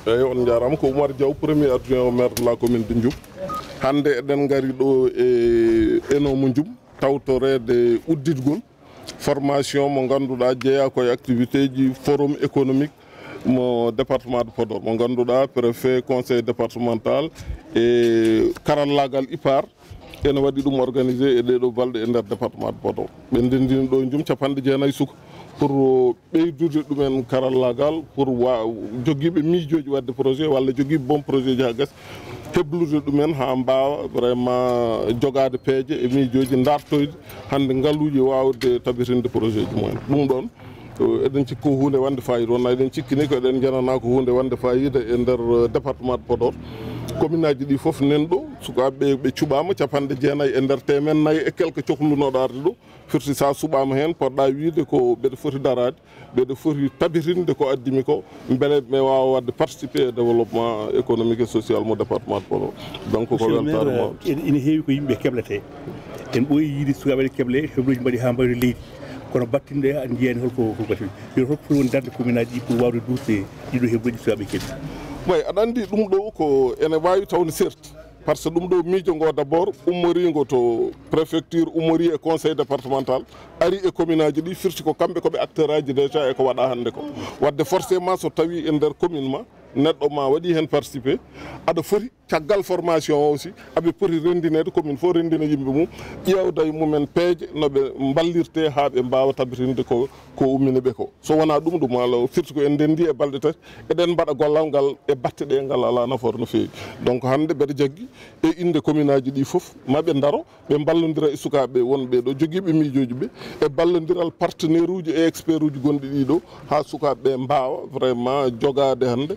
on jarama ko Oumar Diaw premier adjoint au maire de la commune de Ndioub hande eɗen gari ɗo e enomo Ndioub tawtorede udditgol formation mo ganduɗa jeeya koye activité ji forum économique mo département de Podor mo ganduɗa préfet conseil départemental e karallagal IPAR ene waɗi ɗum organisé e ɗeɗo balɗe e nder département de Podor ɓe ndendini ɗo Ndioum 90 suka pour ɓeydude ɗumen karallagal pour jogiiɓe miijoji wadde projet walla jogiiɓe bon projet ji ha gasa heblude ɗumen ha mbawa vraiment jogade peeje e miijoji dartoyde hande ngaaluji wawde tabitinde projet ji mumen ɗum ɗon eɗen cikki ko hunde wande fayida wonna eɗen cikkini ko eɗen janana ko hunde wande fayida e nder département de Podor commune aji ɗi foof nanɗo sukaɓe ɓe cuɓama 90 e nder temen nayyi e quelque cohlunoɗo arde ɗo firti sa suɓama hen poɗɗa wiide ko ɓeɗe foti darade ɓeɗe foti tabitinde ko addimi ko beele ɓe wawa wadde participer e développement économique et social mo département de Podor donc ko weltare mawde ene heewi ko yimɓe keblete en ɓooyi yiide sukaɓe keble hebloji mbaɗi ha mbaɗi leydi kono battinde an jiyani holko batti yo holko foti woni darde commune aji ɗi pour wawde dusde ɗiɗo hebloji sukaɓe kebbi way aɗa andi ɗum ɗo ko ene wawi tawde certi par ce que ɗum ɗo miijo ngo d' abord ummorigo to préfecture ummori e conseil départemental ari e commune aji ɗi firti ko kamɓe koɓe acteur aji déjà e ko waɗa hande ko wadde forcément so tawi e nder commune ma neɗɗo ma waɗi hen participé aɗa foti caggal formation o aussi aɓe poti rendinede commune fof rendina yimɓe mum ƴewda e mumen peeje noɓe ballirte ha ɓe mbawa tabitinde ko ummini ɓe ko so wona ɗum ɗum ala firti ko en ndendi e balɗe tati eɗen mbaɗa gollal ngal e batte ɗe ngal ala nafoore no fewi donc hande mbeɗa jaggui e inde commune aji ɗi foof maɓe daaro ɓe ballodira e sukaɓe wonɓe ɗo joguiɓe miijoji ɓe e ballodiral partenaire uji et expert uji gonɗi ɗiɗo ha sukaɓeɓe mbawa vraiment jogade hande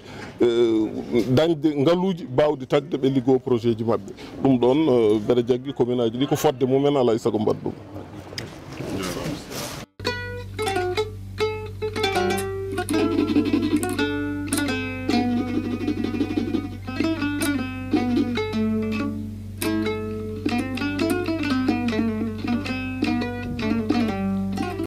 dañde ngaaluji bawɗi tagde ɓe liggo projet ji mabɓe ɗum ɗon mbeɗa jaggui commune aji ɗi ko fodde mumen alay saago mbaɗa ɗum